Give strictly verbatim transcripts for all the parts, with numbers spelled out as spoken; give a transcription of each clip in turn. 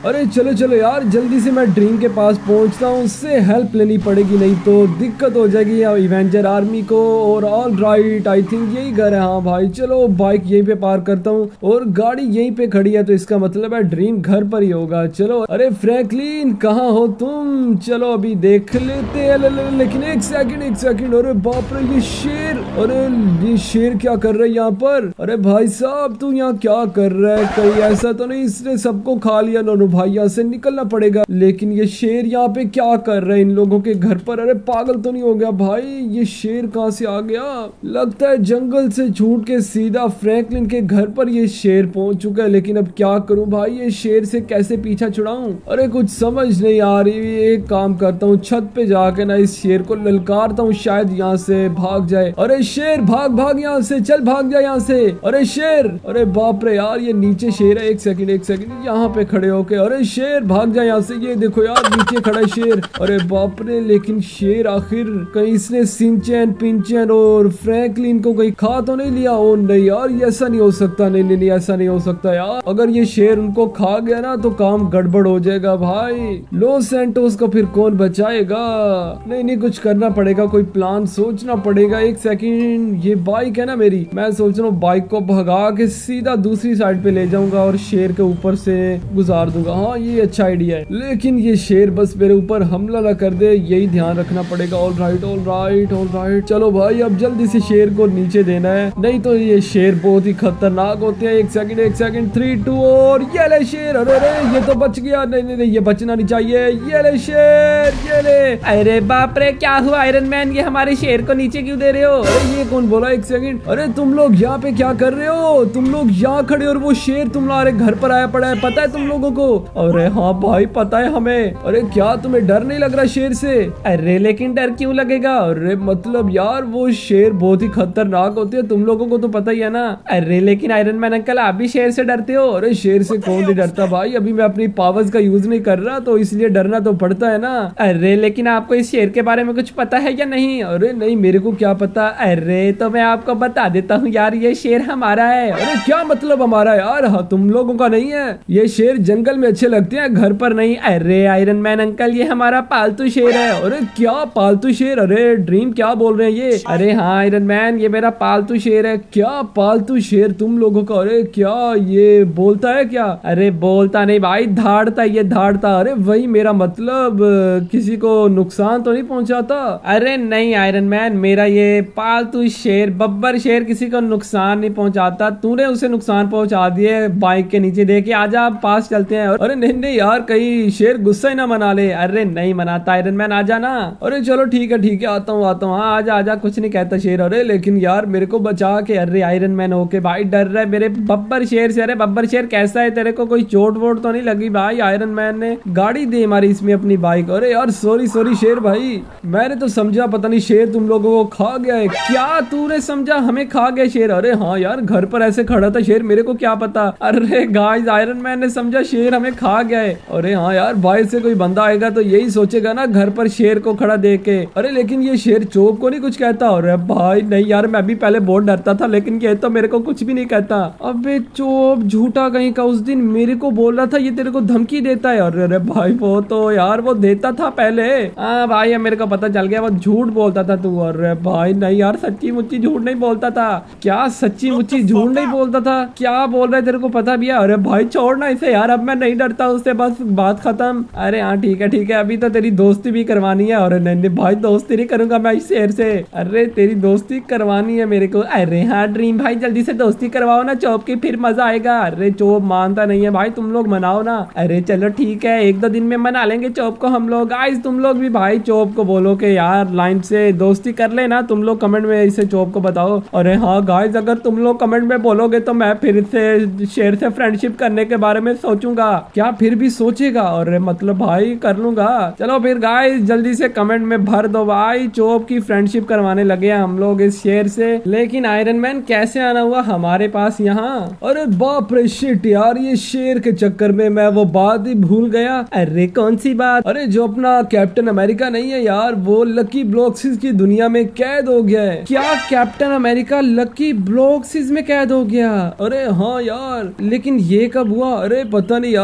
अरे चलो चलो यार, जल्दी से मैं ड्रीम के पास पहुंचता हूँ, उससे हेल्प लेनी पड़ेगी, नहीं तो दिक्कत हो जाएगी इवेंजर आर्मी को। और ऑल राइट, आई थिंक यही घर है। हाँ भाई चलो, बाइक यहीं पे पार्क करता हूँ और गाड़ी यहीं पे खड़ी है, तो इसका मतलब है ड्रीम घर पर ही होगा। चलो, अरे फ्रैंकलिन कहाँ हो तुम? चलो अभी देख लेते हैं। लेकिन एक सेकंड एक सेकंड, अरे बाप रे ये शेर, अरे ये शेर क्या कर रहा है यहाँ पर? अरे भाई साहब तू यहाँ क्या कर रहा है? कहीं ऐसा तो नहीं इसने सबको खा लिया? दोनों भाई यहाँ से निकलना पड़ेगा। लेकिन ये शेर यहाँ पे क्या कर रहा है इन लोगों के घर पर? अरे पागल तो नहीं हो गया भाई? ये शेर कहाँ से आ गया? लगता है जंगल से छूट के सीधा फ्रैंकलिन के घर पर ये शेर पहुंच चुका है। लेकिन अब क्या करूं भाई, ये शेर से कैसे पीछा छुड़ाऊं? अरे कुछ समझ नहीं आ रही। एक काम करता हूँ, छत पे जाके ना इस शेर को ललकारता हूँ, शायद यहाँ से भाग जाए। अरे शेर भाग भाग यहाँ से, चल भाग जा यहाँ से। अरे शेर, अरे बाप रे यार ये नीचे शेर है। एक सेकंड एक सेकंड, यहाँ पे खड़े होके, अरे शेर भाग जा यहाँ से। ये देखो यार नीचे खड़ा है शेर। अरे बाप रे, लेकिन शेर आखिर कहीं इसने सिंचैन पिंचैन और फ्रैंकलिन को कहीं खा तो नहीं लिया? ओ नहीं यार, ये ऐसा नहीं हो सकता। नहीं नहीं नहीं, ऐसा नहीं हो सकता यार। अगर ये शेर उनको खा गया ना तो काम गड़बड़ हो जाएगा भाई। लॉस सैंटोस को फिर कौन बचाएगा? नहीं नहीं, कुछ करना पड़ेगा, कोई प्लान सोचना पड़ेगा। एक सेकंड, ये बाइक है ना मेरी, मैं सोच रहा हूँ बाइक को भगा के सीधा दूसरी साइड पे ले जाऊंगा और शेर के ऊपर से गुजार दूंगा। हाँ ये अच्छा आइडिया है, लेकिन ये शेर बस मेरे ऊपर हमला ना कर दे, यही ध्यान रखना पड़ेगा। All right all right all right, चलो भाई अब जल्दी से शेर को नीचे देना है, नहीं तो ये शेर बहुत ही खतरनाक होते हैं। एक सेकंड एक सेकंड, थ्री टू, और ये ले शेर। अरे अरे ये तो बच गया। नहीं नहीं नहीं, ये बचना नहीं चाहिए। ये ले शेर, ये ले। अरे बाप रे, क्या हुआ आयरन मैन? ये हमारे शेर को नीचे क्यों दे रहे हो? अरे ये कौन बोला? एक सेकंड, अरे तुम लोग यहाँ पे क्या कर रहे हो? तुम लोग यहाँ खड़े और वो शेर तुम्हारे घर पर आया पड़ा है, पता है तुम लोगों को? अरे हाँ भाई पता है हमें। अरे क्या तुम्हें डर नहीं लग रहा शेर से? अरे लेकिन डर क्यों लगेगा? अरे मतलब यार वो शेर बहुत ही खतरनाक होते हैं, तुम लोगों को तो पता ही है ना। अरे लेकिन आयरन मैन अंकल, आप भी शेर से डरते हो? अरे शेर से कौन नहीं डरता भाई, अभी मैं अपनी पावर्स का यूज नहीं कर रहा तो इसलिए डरना तो पड़ता है ना। अरे लेकिन आपको इस शेर के बारे में कुछ पता है या नहीं? अरे नहीं, मेरे को क्या पता। अरे तो मैं आपको बता देता हूँ यार, ये शेर हमारा है। अरे क्या मतलब हमारा यार? हाँ तुम लोगों का नहीं है। ये शेर जंगल में अच्छे लगते हैं, घर पर नहीं। अरे आयरन मैन अंकल, ये हमारा पालतू शेर है। अरे क्या पालतू शेर? अरे ड्रीम क्या बोल रहे हैं ये? अरे हाँ आयरन मैन, ये मेरा पालतू शेर है। क्या पालतू शेर तुम लोगों का? अरे क्या ये बोलता है क्या? अरे बोलता नहीं भाई, धाड़ता, ये धाड़ता। अरे वही मेरा मतलब, किसी को नुकसान तो नहीं पहुंचाता? अरे नहीं आयरन मैन, मेरा ये पालतू शेर बब्बर शेर किसी को नुकसान नहीं पहुंचाता। तूने उसे नुकसान पहुंचा दिए बाइक के नीचे। देखे, आजा पास चलते हैं। अरे नहीं नहीं यार, कहीं शेर गुस्सा ही ना मना ले। अरे नहीं मनाता आयरन मैन, आजा ना। अरे चलो ठीक है ठीक है, आता हूँ आता हूँ। हाँ आजा आजा, कुछ नहीं कहता शेर। अरे लेकिन यार मेरे को बचा के। अरे आयरन मैन होके भाई डर रहा है मेरे बब्बर शेर से। अरे बब्बर शेर कैसा है? तेरे को कोई चोट वोट तो नहीं लगी भाई? आयरन मैन ने गाड़ी दे हमारी इसमें अपनी बाइक। अरे यार सॉरी सॉरी शेर भाई, मैंने तो समझा पता नहीं शेर तुम लोगों को खा गया है। क्या तूने समझा हमें खा गया शेर? अरे हाँ यार, घर पर ऐसे खड़ा था शेर, मेरे को क्या पता। अरे गाइस, आयरन मैन ने समझा शेर हमें खा गया है। अरे हाँ यार, बाहर से कोई बंदा आएगा तो यही सोचेगा ना घर पर शेर को खड़ा देख के। अरे लेकिन ये शेर चोप को नहीं कुछ कहता? अरे भाई नहीं यार, मैं भी पहले बहुत डरता था, लेकिन ये तो मेरे को कुछ भी नहीं कहता। अबे चोप झूठा कहीं का, उस दिन मेरे को बोल रहा था ये तेरे को धमकी देता है। अरे अरे भाई वो तो यार वो देता था पहले। हाँ भाई मेरे को पता चल गया, वो झूठ बोलता था तू। अरे भाई नहीं यार, सच्ची मुच्ची झूठ नहीं बोलता था। क्या सच्ची मुच्ची झूठ नहीं बोलता था? क्या बोल रहा है, तेरे को पता भी है? अरे भाई छोड़ना इसे यार, अब मैं नहीं डरता उससे, बस बात खत्म। अरे हाँ ठीक है ठीक है, अभी तो तेरी दोस्ती भी करवानी है। अरे नहीं नहीं भाई, दोस्ती नहीं करूंगा मैं इस शेर से। अरे तेरी दोस्ती करवानी है मेरे को? अरे हाँ ड्रीम भाई, जल्दी से दोस्ती करवाओ ना चोप की, फिर मजा आएगा। अरे चोप मानता नहीं है भाई, तुम लोग मनाओ ना। अरे चलो ठीक है, एक दो दिन में मना लेंगे चोप को हम लोग। गाइस तुम लोग भी भाई चोप को बोलो कि यार लाइन से दोस्ती कर लेना। तुम लोग कमेंट में इसे चोप को बताओ। अरे हाँ गाइस, अगर तुम लोग कमेंट में बोलोगे तो मैं फिर से शेर से फ्रेंडशिप करने के बारे में सोचूंगा। क्या फिर भी सोचेगा? अरे मतलब भाई कर लूंगा। चलो फिर गाइस जल्दी से कमेंट में भर दो भाई, चोप की फ्रेंडशिप करवाने लगे हैं हम लोग इस शेर से। लेकिन आयरन मैन कैसे आना हुआ हमारे पास यहाँ? अरे बाप रे शिट यार, ये शेर के चक्कर में मैं वो बात ही भूल गया। अरे कौन सी बात? अरे जो अपना कैप्टन अमेरिका नहीं है यार, वो लकी ब्लॉक्सिस की दुनिया में कैद हो गया है। क्या कैप्टन अमेरिका लकी ब्लॉक्सिस में कैद हो गया? अरे हाँ यार, लेकिन ये कब हुआ? अरे पता नहीं यार,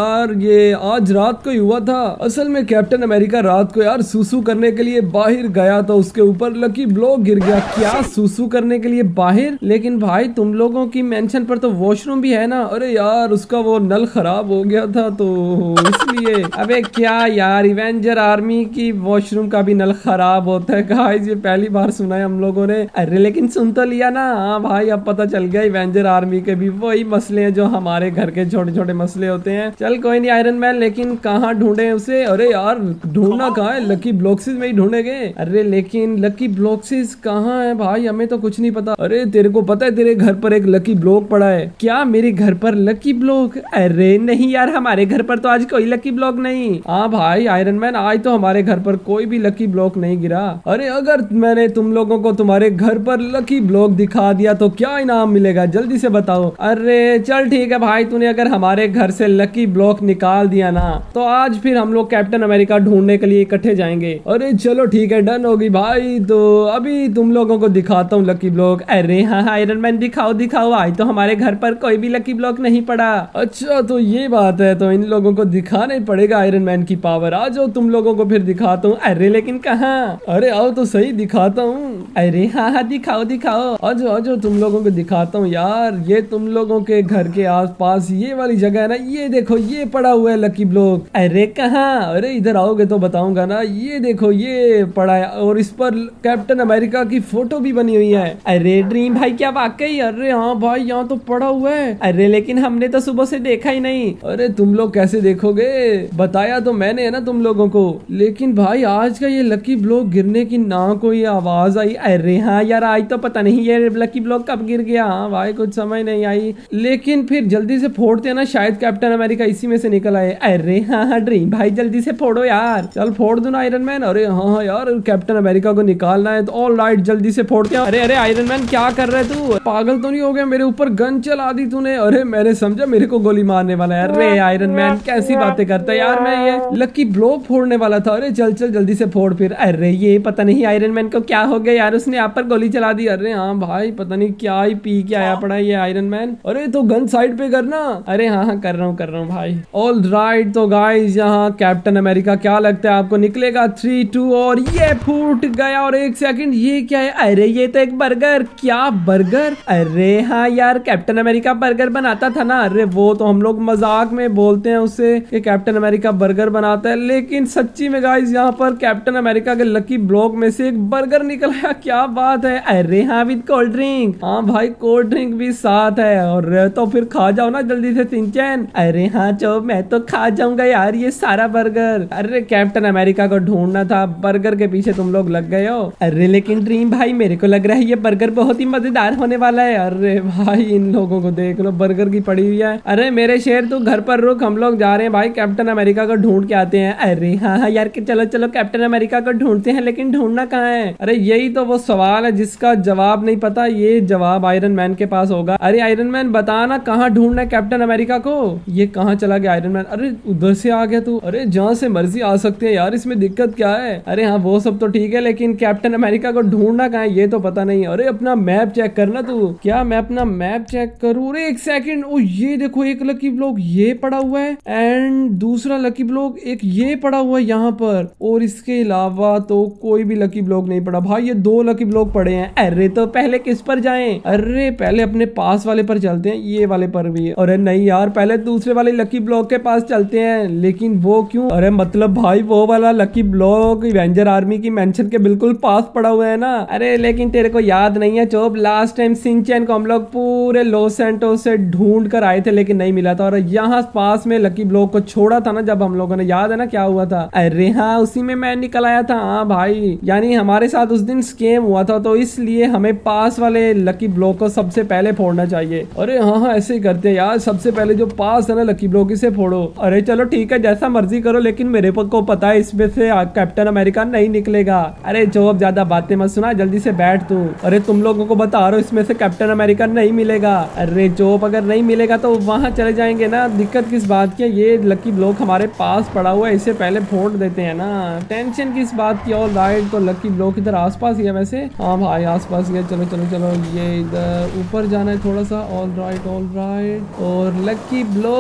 यार ये आज रात को ही हुआ था। असल में कैप्टन अमेरिका रात को यार सुसु करने के लिए बाहर गया तो उसके ऊपर लकी ब्लॉक गिर गया। क्या सुसु करने के लिए बाहर? लेकिन भाई तुम लोगों की मेंशन पर तो वॉशरूम भी है ना। अरे यार उसका वो नल खराब हो गया था तो इसलिए। अबे क्या यार, इवेंजर आर्मी की वॉशरूम का भी नल खराब होता है गाइस, ये पहली बार सुना है हम लोगों ने। अरे लेकिन सुन तो लिया ना। हाँ भाई अब पता चल गया इवेंजर आर्मी के भी वही मसले हैं जो हमारे घर के छोटे छोटे मसले होते हैं। चल कोई नहीं आयरन मैन, लेकिन कहाँ ढूंढे उसे? अरे यार ढूंढना कहाँ है, लकी ब्लॉक्सेस में ही ढूंढेंगे। अरे लेकिन लकी ब्लॉक्सेस कहाँ है भाई, हमें तो कुछ नहीं पता। अरे तेरे को पता है तेरे घर पर एक लकी ब्लॉक पड़ा है? क्या मेरे घर पर लकी ब्लॉक? अरे नहीं यार, हमारे घर पर तो आज कोई लकी ब्लॉक नहीं। हाँ भाई आयरन मैन, आज तो हमारे घर पर कोई भी लकी ब्लॉक नहीं गिरा। अरे अगर मैंने तुम लोगों को तुम्हारे घर पर लकी ब्लॉक दिखा दिया तो क्या इनाम मिलेगा, जल्दी से बताओ। अरे चल ठीक है भाई, तूने अगर हमारे घर से लकी ब्लॉक निकाल दिया ना तो आज फिर हम लोग कैप्टन अमेरिका ढूंढने के लिए इकट्ठे जाएंगे। अरे चलो ठीक है, डन होगी भाई। तो अभी तुम लोगों को दिखाता हूँ लकी ब्लॉक। अरे हाँ आयरन मैन दिखाओ दिखाओ, आज तो हमारे घर पर कोई भी लकी ब्लॉक नहीं पड़ा। अच्छा तो ये बात है, तो इन लोगों को दिखाना ही पड़ेगा आयरन मैन की पावर। आ जाओ तुम लोगों को फिर दिखाता हूँ। अरे लेकिन कहाँ? अरे आओ तो सही दिखाता हूँ। अरे हाँ हाँ दिखाओ दिखाओ, आज आज तुम लोगों को दिखाता हूँ यार। ये तुम लोगों के घर के आसपास ये वाली जगह है ना, ये देखो ये पड़ा हुआ है लकी ब्लॉक। अरे कहाँ? अरे इधर आओगे तो बताऊंगा ना। ये देखो ये पड़ा है और इस पर कैप्टन अमेरिका की फोटो भी बनी हुई है। अरे ड्रीम भाई क्या वाकई? अरे हाँ भाई यहाँ तो पड़ा हुआ है। अरे लेकिन हमने तो सुबह से देखा ही नहीं। अरे तुम लोग कैसे देखोगे, बताया तो मैंने है ना तुम लोगों को। लेकिन भाई आज का ये लकी ब्लॉक गिरने की ना कोई आवाज आई। अरे हाँ यार आज तो पता नहीं ये लकी ब्लॉक कब गिर गया। हाँ भाई कुछ समझ नहीं आई, लेकिन फिर जल्दी से फोड़ते हैं ना, शायद कैप्टन अमेरिका इसी में से निकल आए। अरे हाँ हाँ ड्रीम भाई जल्दी से फोड़ो यार। चल फोड़ दो ना आयरन मैन। अरे हाँ हाँ यार कैप्टन अमेरिका को निकालना है तो ऑल राइट जल्दी से फोड़ते हैं। अरे अरे आयरन मैन क्या कर रहे तू, पागल तो नहीं हो गया? मेरे ऊपर गन चला दी तूने। अरे मैंने समझा मेरे को गोली मारने वाला है। अरे आयरन मैन कैसी बातें करता है यार, मैं ये लकी ब्लॉक फोड़ने वाला था। अरे चल चल जल्दी से फोड़ फिर। अरे ये पता नहीं आयरन मैन को क्या हो गया यार, उसने आप पर गोली चला दी। अरे हाँ भाई पता नहीं क्या ही पी के आया पड़ा ये आयरन मैन। अरे तो गन साइड पे करना। अरे हाँ हाँ कर रहा हूँ कर रहा हूँ भाई। ऑल राइट तो गाइस यहाँ कैप्टन अमेरिका क्या लगता है आपको निकलेगा? थ्री टू और ये फूट गया। और एक सेकंड ये क्या है? अरे ये तो एक बर्गर। क्या बर्गर? अरे हाँ यार कैप्टन अमेरिका बर्गर बनाता था ना। अरे वो तो हम लोग मजाक में बोलते हैं उससे कि कैप्टन अमेरिका बर्गर बनाता है, लेकिन सच्ची में गाइस यहाँ पर कैप्टन अमेरिका के लकी ब्लॉक में से एक बर्गर निकल आया। क्या बात है। अरे हाँ विद कोल्ड ड्रिंक। हाँ भाई कोल्ड ड्रिंक भी साथ है। और तो फिर खा जाओ ना जल्दी से सिंचैन। अरे हाँ चो मैं तो खा जाऊंगा यार ये सारा बर्गर। अरे कैप्टन अमेरिका को ढूंढना था, बर्गर के पीछे तुम लोग लग गए हो। अरे लेकिन ड्रीम भाई मेरे को लग रहा है ये बर्गर बहुत ही मजेदार होने वाला है। अरे भाई इन लोगों को देख लो, बर्गर की पड़ी हुई है। अरे मेरे शेर तू घर पर रुक, हम लोग जा रहे हैं भाई कैप्टन अमेरिका को ढूंढ के आते हैं। अरे हाँ हाँ यार चलो चलो कैप्टन अमेरिका को ढूंढते हैं, लेकिन ढूंढना कहाँ है? अरे यही तो वो सवाल है जिसका जवाब नहीं पता। ये जवाब आयरन मैन के पास होगा। अरे आयरन मैन बताना कहाँ ढूंढना है कैप्टन अमेरिका को? ये कहाँ चला गया आयरन मैन? अरे उधर से आ गया तू। अरे जहाँ से मर्जी आ सकते हैं यार, इसमें दिक्कत क्या है? अरे हाँ वो सब तो ठीक है, लेकिन कैप्टन अमेरिका को ढूंढना कहाँ है ये तो पता नहीं। अरे अपना मैप चेक करना तू। क्या मैं अपना मैप चेक करूँ? अरे एक सेकंड, ओ ये देखो एक लकी ब्लॉक ये पड़ा हुआ है एंड दूसरा लकी ब्लॉक एक ये पड़ा हुआ है यहाँ पर, और इसके अलावा तो कोई भी लकी ब्लॉक नहीं पड़ा भाई। ये दो लकी ब्लॉक पड़े हैं। अरे तो पहले किस पर जाएं? अरे पहले अपने पास वाले पर चलते हैं, ये वाले पर भी है। अरे नहीं यार पहले दूसरे वाले लकी ब्लॉक के पास चलते हैं। लेकिन वो क्यों? अरे मतलब भाई वो वाला लकी ब्लॉक इवेंजर आर्मी की मेंशन के बिल्कुल पास पड़ा हुआ है ना। अरे लेकिन तेरे को याद नहीं है चोप, लास्ट टाइम सिंचैन को हम लोग पूरे लॉस सैंटोस से ढूंढ कर आए थे लेकिन नहीं मिला था, और यहाँ पास में लकी ब्लॉक को छोड़ा था ना जब हम लोगों ने, याद है ना क्या हुआ था? अरे हाँ उसी में मैं निकल आया था। हाँ भाई यानी हमारे साथ उस दिन स्कैम हुआ था, तो इसलिए हमें पास वाले लकी ब्लॉक को सबसे पहले फोड़ना चाहिए। अरे हाँ हाँ ऐसे ही करते हैं यार, सबसे पहले जो पास है ना लकी ब्लॉक इसे फोड़ो। अरे चलो ठीक है जैसा मर्जी करो, लेकिन मेरे को पता है इसमें से कैप्टन अमेरिका नहीं निकलेगा। अरे जो अब ज्यादा बातें मत सुना, जल्दी से बैठ तू। अरे तुम लोगों को बता रहा हूँ इसमें से कैप्टन अमेरिका नहीं मिलेगा। अरे जोप अगर नहीं मिलेगा तो वहां चले जाएंगे ना, दिक्कत किस बात की? ये लकी ब्लॉक हमारे पास पड़ा हुआ है, इसे पहले फोड़ देते हैं ना, टेंशन किस बात की? ऑल राइट तो लकी ब्लॉक इधर आसपास ही है वैसे। हाँ भाई आसपास ही है। चलो चलो चलो ये इधर ऊपर जाना है थोड़ा सा। ऑल राइट ऑल राइट और लकी ब्लॉक कहाँ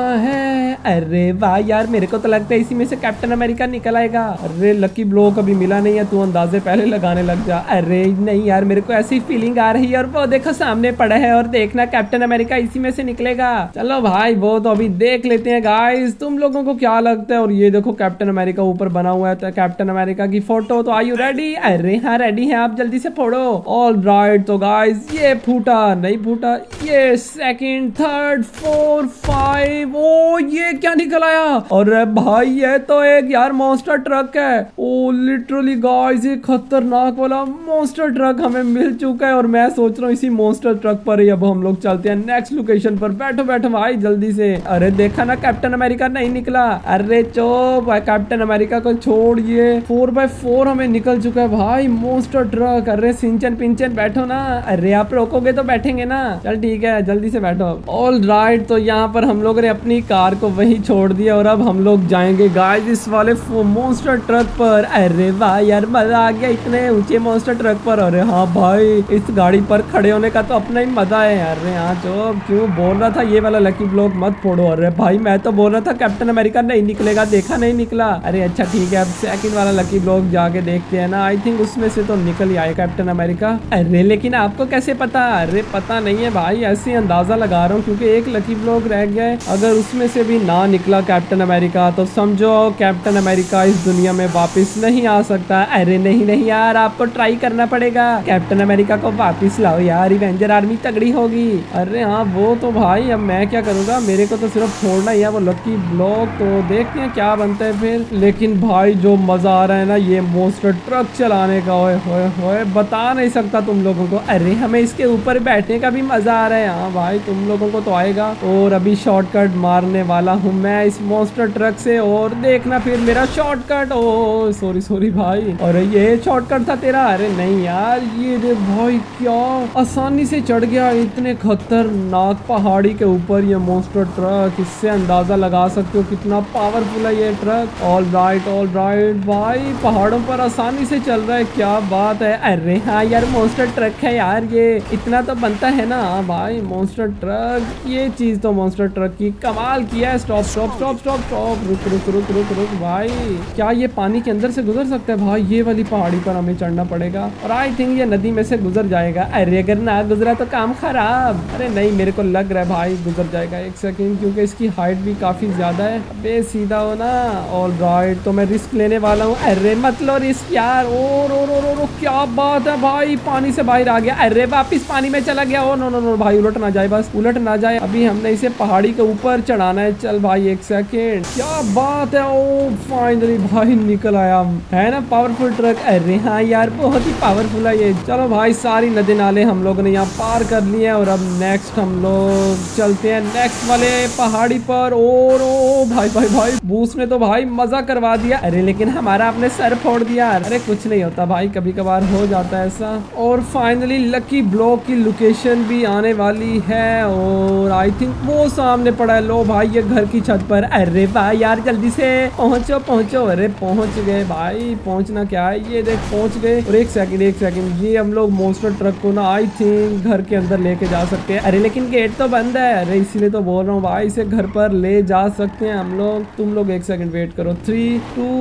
कहाँ है? अरे वाह यार, मेरे को तो लगता है इसी में से कैप्टन अमेरिका निकल आएगा। अरे लकी ब्लॉक अभी मिला नहीं है, तू अंदाजे पहले लगाने लग जा। अरे नहीं यार, मेरे को ऐसी फीलिंग आ रही है, और वो देखो सामने पड़ा है, और देखना कैप्टन अमेरिका इसी में से निकलेगा। चलो भाई वो तो अभी देख लेते हैं। गाइस तुम लोगों को क्या लगता है? और ये देखो कैप्टन अमेरिका ऊपर बना हुआ है, तो कैप्टन अमेरिका की फोटो। तो आर यू रेडी? अरे हाँ रेडी है, आप जल्दी से फोड़ो। ऑल राइट, तो गाइस ये फूटा नहीं फूटा, ये सेकंड थर्ड फोर फाइव, ओ ये क्या निकल आया? अरे भाई ये तो एक यार मॉन्स्टर ट्रक है। ओ लिटरली गाइस ये खतरनाक वाला मॉन्स्टर ट्रक हमें मिल चुका है, और मैं सोच रहा हूँ इसी मॉन्स्टर ट्रक पर ही अब हम लोग चलते हैं नेक्स्ट लोकेशन पर। बैठो बैठो भाई जल्दी से। अरे देखा ना कैप्टन अमेरिका नहीं निकला। अरे चुप, कैप्टन अमेरिका को छोड़िए, फोर बाय फोर हमें निकल चुका है भाई मॉन्स्टर ट्रक। अरे सिंचन पिंचन बैठो ना। अरे आप रोकोगे तो बैठेंगे ना। चल ठीक है जल्दी से बैठो। ऑल राइट, तो यहाँ पर हम लोग ने अपनी कार को वहीं छोड़ दिया, और अब हम लोग जाएंगे गाइस इस वाले मॉन्स्टर ट्रक पर। अरे वाह यार मजा आ गया इतने ऊंचे मॉन्स्टर ट्रक पर। अरे हाँ भाई, इस गाड़ी पर खड़े होने का तो अपना ही मजा है यार। यहाँ जो क्यों बोल रहा था ये वाला लकी ब्लॉक मत फोड़ो। अरे भाई मैं तो बोल रहा था कैप्टन अमेरिका नहीं निकलेगा, देखा नहीं निकला। अरे अच्छा ठीक है, अब सेकंड वाला लकी ब्लॉक जाके देखते हैं ना। आई थिंक उसमें से तो निकल ही आए कैप्टन अमेरिका। अरे लेकिन आपको कैसे पता? अरे पता नहीं है भाई, ऐसे अंदाजा लगा रहा हूँ, क्योंकि एक लकी ब्लॉक रह गया है। अगर उसमें से भी ना निकला कैप्टन अमेरिका, तो समझो कैप्टन अमेरिका इस दुनिया में वापस नहीं आ सकता। अरे नहीं नहीं यार, आपको ट्राई करना पड़ेगा, कैप्टन अमेरिका को वापस लाओ यार, इवेंजर आर्मी तगड़ी होगी। अरे हाँ वो तो भाई, अब मैं क्या करूँगा, मेरे को तो सिर्फ छोड़ना ही है वो लकी ब्लॉक। तो देखते हैं क्या बनता है फिर। लेकिन भाई जो मजा आ रहा है ना ये मॉन्स्टर ट्रक चलाने का, ओए होए होए बता नहीं सकता तुम लोगों को। अरे हमें इसके ऊपर बैठने का भी मजा आ रहा है। हाँ भाई तुम लोगों को तो आएगा। और अभी शॉर्टकट मारने वाला हूँ मैं इस मॉन्स्टर ट्रक से, और देखना फिर मेरा शॉर्टकट। ओ सॉरी सॉरी भाई, अरे ये शॉर्टकट था तेरा? अरे नहीं यार, ये देख भाई क्या आसानी से चढ़ गया इतने खतरनाक पहाड़ी के ऊपर ये मॉन्स्टर ट्रक। इससे अंदाजा लगा सकते हो कितना पावरफुल है ये truck. All right all right भाई, पहाड़ों पर आसानी से चल रहा है, क्या बात है। अरे हाँ यार मॉन्स्टर ट्रक है यार, ये इतना तो बनता है ना भाई मॉन्स्टर ट्रक। ये चीज तो मॉन्स्टर ट्रक की कमाल किया है। Stop stop stop stop stop, रुक रुक रुक रुक रुक भाई, क्या ये पानी के अंदर से गुजर सकता है? भाई ये वाली पहाड़ी पर हमें चढ़ना पड़ेगा, और आई थिंक ये नदी में से गुजर जाएगा। अरे अगर ना गुजरा तो काम खराब। अरे नहीं मेरे को लग रहा है भाई गुजर जाएगा, एक सेकंड, क्योंकि इसकी हाइट भी काफी ज्यादा है। अबे सीधा हो ना। ऑल राइट, तो मैं रिस्क लेने वाला हूँ। अरे मत लो रिस्क यार। और और और और क्या बात है भाई, पानी से बाहर आ गया। अरे वापिस पानी में चला गया। ओ नो नो नो भाई, उलट ना जाए, बस उलट ना जाए। अभी हमने इसे पहाड़ी के ऊपर चढ़ाना है। चल भाई एक सेकेंड, क्या बात है। ओ फाइनली भाई निकल आया, है ना पावरफुल ट्रक। अरे हाँ यार बहुत ही पावरफुल है ये। चलो भाई सारी नदी नाले हम लोगों ने यहाँ पार कर लिए, और अब नेक्स्ट हम लोग चलते हैं नेक्स्ट वाले पहाड़ी पर। और ओ भाई भाई भाई बूस ने तो भाई मजा करवा दिया। अरे लेकिन हमारा अपने सर फोड़ दिया। अरे कुछ नहीं होता भाई, कभी कभार हो जाता है ऐसा। और फाइनली लकी ब्लॉक की लोकेशन भी आने वाली है, और आई थिंक वो सामने पड़ा है। लो भाई ये घर की छत पर। अरे भाई यार जल्दी से पहुंचो पहुंचो। अरे पहुंच गए भाई, पहुंचना क्या है, ये देख पहुंच गए। और एक सेकंड एक सेकंड, ये हम लोग मॉन्स्टर ट्रक को ना आई थिंक घर के अंदर लेके जा सकते हैं। अरे लेकिन गेट तो बंद है। अरे इसीलिए तो बोल रहा हूँ भाई, इसे घर पर ले जा सकते हैं हम लोग। तुम लोग एक सेकंड वेट करो। थ्री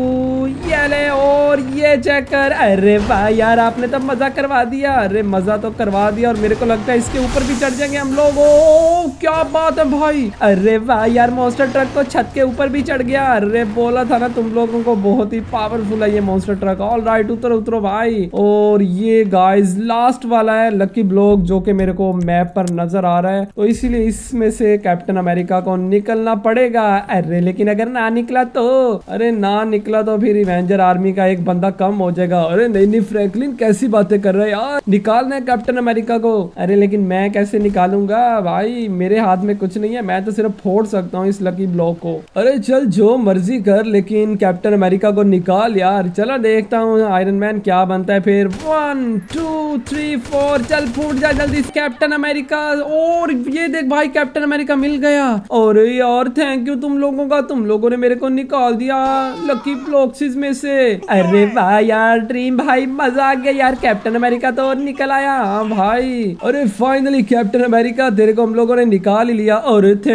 टू ये ले, और ये चेक कर। अरे भाई यार आपने तो मजा करवा दिया। अरे मजा तो करवा दिया, और मेरे को लगता है इसके ऊपर भी चढ़ जाएंगे हम लोग। ओ क्या बात है भाई। अरे वाह यार मॉन्स्टर ट्रक तो छत के ऊपर भी चढ़ गया। अरे बोला था ना तुम लोगों को, बहुत ही पावरफुल है ये मॉन्स्टर ट्रक। ऑल राइट उतरो उतरो भाई। और ये गाइस लास्ट वाला है लकी ब्लॉक, जो कि मेरे को मैप पर नजर आ रहा है, तो इसीलिए इसमें से कैप्टन अमेरिका को निकलना पड़ेगा। अरे लेकिन अगर ना निकला तो, अरे ना निकला तो फिर इवेंजर आर्मी का एक बंदा कम हो जाएगा। अरे नहीं नहीं फ्रैंकलिन कैसी बातें कर रहा है यार, निकालना है कैप्टन अमेरिका को। अरे लेकिन मैं कैसे निकालूंगा भाई, मेरे हाथ में कुछ नहीं है, मैं तो सिर्फ फोड़ सकता हूँ इस लकी ब्लॉक को। अरे चल जो मर्जी कर, लेकिन कैप्टन अमेरिका को निकाल यार। चलो देखता हूँ आयरन मैन क्या बनता है फिर। वन टू थ्री फोर, चल फूट जा जल्दी कैप्टन अमेरिका। और ये देख भाई कैप्टन अमेरिका मिल गया। और यार थैंक यू तुम लोगों का, तुम लोगों ने मेरे को निकाल दिया लकी ब्लॉक्स में से। अरे वाह यार ड्रीम भाई, मजा आ गया यार, कैप्टन अमेरिका तो निकल आया। हाँ भाई, अरे फाइनली कैप्टन अमेरिका तेरे को हम लोगों ने निकाल ही लिया। और थैंक यू यार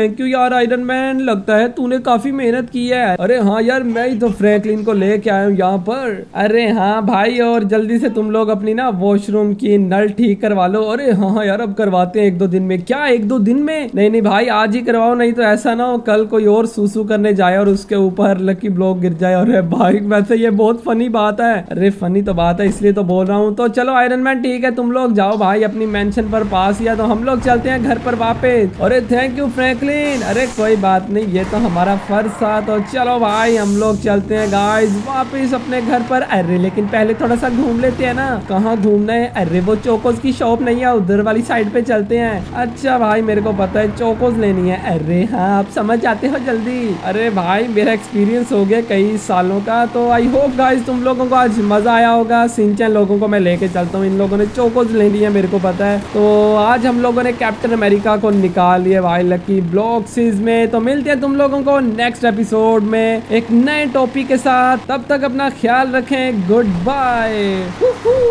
यार आयरन मैन, लगता है तूने काफी मेहनत की है। अरे हाँ यार, मैं ही तो फ्रैंकलिन को लेके आया हूँ यहाँ पर। अरे हाँ भाई, और जल्दी से तुम लोग अपनी ना वॉशरूम की नल ठीक करवा लो। अरे हाँ हाँ यार, अब करवाते हैं एक दो दिन में। क्या एक दो दिन में? नहीं नहीं भाई, आज ही करवाओ, नहीं तो ऐसा ना हो कल कोई और सूसू करने जाए और उसके ऊपर लकी ब्लॉक गिर जाए। अरे भाई वैसे ये बहुत फनी बात है। अरे फनी तो बात है, इसलिए तो बोल रहा हूँ। तो चलो आयरन मैन ठीक है, तुम लोग जाओ भाई अपनी मेंशन पर पास, या तो हम लोग चलते हैं घर पर वापस। अरे थैंक यू फ्रैंकलिन। अरे कोई बात नहीं, ये तो हमारा फर्ज था। तो चलो भाई हम लोग चलते हैं गाइस वापस अपने घर पर। अरे लेकिन पहले थोड़ा सा घूम लेते हैं ना। कहाँ घूमना है? अरे वो चोकोस की शॉप नहीं है, उधर वाली साइड पे चलते हैं। अच्छा भाई मेरे को पता है, चोकोस लेनी है। अरे हाँ, आप समझ जाते हो जल्दी। अरे भाई मेरा एक्सपीरियंस हो गया कई सालों का। तो आई होप गाइस तुम लोगों को आज मजा आया होगा। सिंचन लोगों को मैं लेके चलता हूँ, इन लोगों ने चोकोस ले ली है मेरे को पता है। तो आज हम लोगों ने कैप्टन अमेरिका को निकाल लिया भाई लकी ब्लॉक सीज में। तो मिलते हैं तुम लोगों को नेक्स्ट एपिसोड में एक नए टॉपिक के साथ। तब तक अपना ख्याल रखें, गुड बाय।